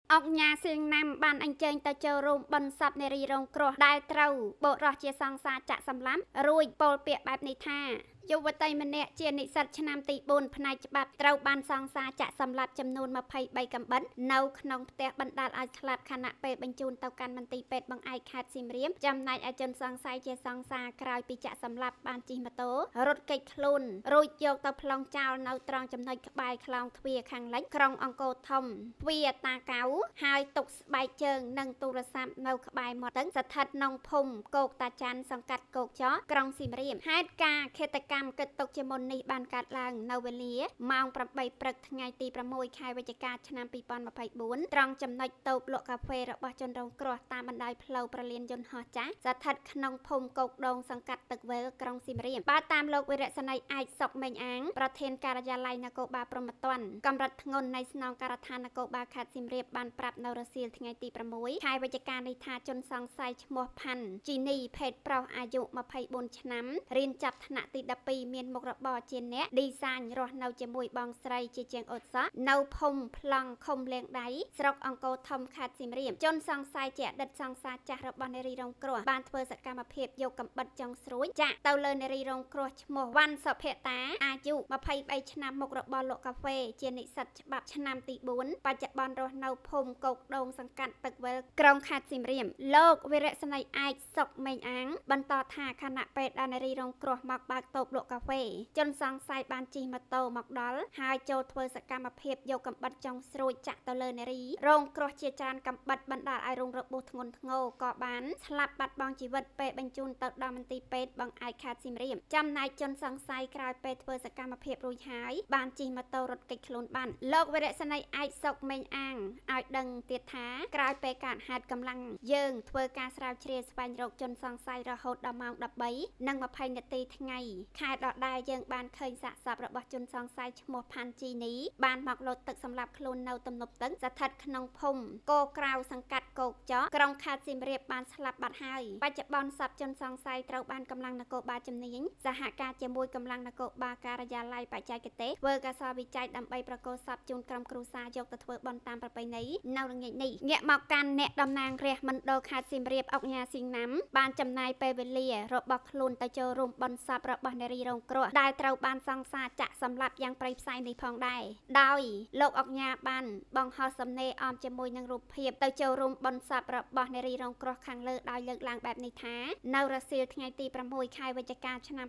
អុកញ៉ាសៀងណាំបានអញ្ជើញទៅចូលរួមបិណ្ឌសពនារីរងគ្រោះដែលត្រូវបុរសជាសង្សារចាក់សម្លាប់រួចពោលពាក្យបែបនេះថាយុវតីម្នាក់ជានិស្សិតឆ្នាំទី4ផ្នែកច្បាប់ត្រូវបានសង្សារចាក់សម្លាប់ចំនួន23កាំបិតនៅក្នុងផ្ទះបណ្ដាលឲ្យស្លាប់ខណៈពេលបញ្ជូនទៅកាន់មន្ទីរពេទ្យបង្អែកខេត្តសៀមរាបចំណែកឯជនសង្ស័យជាសង្សារក្រោយពីចាក់សម្លាប់បានជិះម៉ូតូរត់គេចខ្លួនរួចយកទៅប្លង់ចោលនៅត្រង់ចំណុចក្បែរខ្លោងទ្វារខាងលិចក្រុងអង្គរធំទ្វារតាកៅហើយទុកស្បែកជើងនិងទូរស័ព្ទនៅក្បែរមាត់ទឹកស្ថិតក្នុងភូមិគោកតាច័ន្ទសង្កាត់គោកចោក្រុងសៀមរាបហេតុការណ៍ឃាតកម្មគិតទុកជាមុននេះបានកើតឡើងនៅវេលាម៉ោង8ព្រឹកថ្ងៃទី6ខែវិច្ឆិកាឆ្នាំ2024ត្រង់ចំណុចតូបលក់កាហ្វេរបស់ជនរងគ្រោះតាមបណ្ដោយផ្លូវប្រលានយន្តហោះចាស់ស្ថិតក្នុងភូមិគោកដងសង្កាត់ទឹកវែលក្រុងសៀមរាបបើតាមលោកវិរៈសេនីយ៍ឯកសុកមេងអាងប្រធានការិយាល័យនគរបាលព្រហ្មទណ្ឌកម្រិតធ្ងន់នៃស្នងការដ្ឋាននគរបាលខេត្តសៀមរាបបានប្រាប់នៅរសៀលថ្ងៃទី6ខែវិច្ឆិកានេះថាជនសង្ស័យឈ្មោះផាន់ជីនីភេទប្រុសអាយុ24ឆ្នាំរៀនចាប់ថ្នាក់ទី12មានមុខរបរជាអ្នកឌីហ្សាញរស់នៅជាមួយបងស្រីជាជាងអ៊ុតសក់នៅភូមិប្លង់ឃុំលៀងដៃស្រុកអង្គរធំខេត្តសៀមរាបជនសង្ស័យជាអតីតសង្សារចាស់របស់នារីរងគ្រោះបានធ្វើសកម្មភាពយកកាំបិតចុងស្រួចចាក់ទៅលើនារីរងគ្រោះឈ្មោះវ៉ាន់សុភតាអាយុ23ឆ្នាំមុខរបរលក់កាហ្វេជានិស្សិតច្បាប់ឆ្នាំទី4បច្ចុប្បន្នរស់នៅភូមិគោកដងសង្កាត់ទឹកវែលក្រុងខេត្តសៀមរាបលោកវិរៈសេនីយ៍ឯកសុកមេងអាងបន្តថាខណៈពេលដែលនារីរងគ្រោះមកបើកតូបលក់កាហ្វេជនសង្ស័យបានជិះម៉ូតូមកដល់ហើយចូលធ្វើសកម្មភាពយកកាំបិតចុងស្រួចចាក់ទៅលើនារីរងគ្រោះជាច្រើនកាំបិតបណ្ដាលឲ្យរងរបួសធ្ងន់ធ្ងរក៏បានស្លាប់បាត់បង់ជីវិតពេលបញ្ជូនទៅដល់មន្ទីរពេទ្យបង្អែកខេត្តសៀមរាបចំណែកជនសង្ស័យក្រោយពេលធ្វើសកម្មភាពរួចហើយបានជិះម៉ូតូរត់គេចខ្លួនបានលោកវិរៈសេនីយ៍ឯកសុកមេងអាងឲ្យដឹងទៀតថាក្រោយពេលកើតហេតុកម្លាំងយើងធ្វើការស្រាវជ្រាវស្វែងរកជនសង្ស័យរហូតដល់ម៉ោង13:20នាទីថ្ងៃខែដដែលយើងបានឃើញសាកសពរបស់ជនសង្ស័យឈ្មោះផាន់ជីនីបានមកលោតទឹកសម្រាប់ខ្លួននៅទំនប់ទឹកស្ថិតក្នុងភូមិគោក្រៅសង្កាត់គោកចោក្រុងខេត្តសៀមរាបបានស្លាប់បាត់ហើយបច្ចុប្បន្នសពជនសង្ស័យត្រូវបានកម្លាំងនគរបាលជំនាញសហការជាមួយកម្លាំងនគរបាលការិយាល័យបច្ចេកទេសធ្វើការសវិច័យដើម្បីប្រកល់សពជូនក្រុមគ្រួសារយកទៅធ្វើបន់តាមប្រពៃណីនៅល្ងាចនេះងាកមកកាន់អ្នកតំណាងរាស្ត្រមណ្ឌលខេត្តសៀមរាបអុកញ៉ាស៊ីងណាំបានចំណាយពេលវេលារបស់ខ្លួនទៅចូលរួមបន់សពរបស់នារីរងគ្រោះដែលត្រូវបានសង្សារចាក់សម្លាប់យ៉ាងព្រៃផ្សៃនេះផងដែរដោយលោកអុកញ៉ាបានបង្ហោះសំណេរអមជាមួយនឹងរូបភាពទៅចូលរួមបន់សពរបស់នារីរងគ្រោះខាងលើដោយលើកឡើងបែបនេះថានៅរសៀលថ្ងៃទី6ខែវិច្ឆិកាឆ្នាំ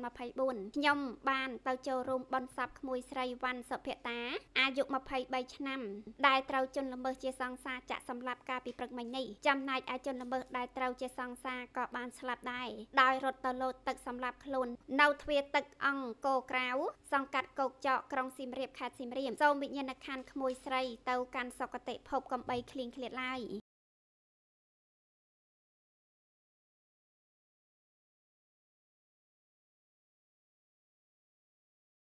2024ខ្ញុំបានទៅចូលរួមបន់សពក្មួយស្រីវ៉ាន់សុភតាអាយុ23ឆ្នាំដែលត្រូវជនល្មើសជាសង្សារចាក់សម្លាប់កាលពីព្រឹកមិញនេះចំណែកឯជនល្មើសដែលត្រូវជាសង្សារក៏បានស្លាប់ដែរដោយរត់ទៅលោតទឹកសម្លាប់ខ្លួននៅទ្វារទឹកអង្គរក្រៅសង្កាត់គោកចោក្រុងសៀមរាបខេត្តសៀមរាបសូមវិញ្ញាណក្ខន្ធក្មួយស្រីទៅកាន់សុគតិភពកំបីឃ្លៀងឃ្លាតឡើយ